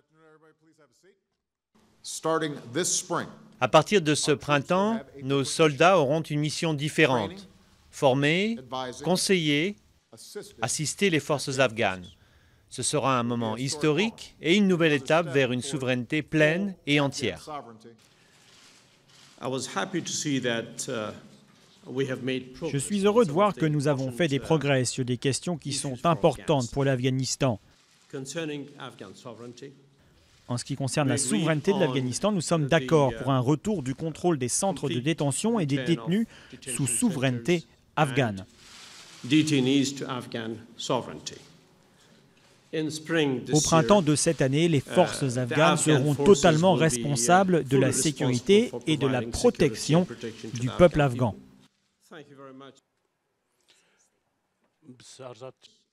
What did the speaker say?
À partir de ce printemps, nos soldats auront une mission différente: former, conseiller, assister les forces afghanes. Ce sera un moment historique et une nouvelle étape vers une souveraineté pleine et entière. Je suis heureux de voir que nous avons fait des progrès sur des questions qui sont importantes pour l'Afghanistan. En ce qui concerne la souveraineté de l'Afghanistan, nous sommes d'accord pour un retour du contrôle des centres de détention et des détenus sous souveraineté afghane. Au printemps de cette année, les forces afghanes seront totalement responsables de la sécurité et de la protection du peuple afghan.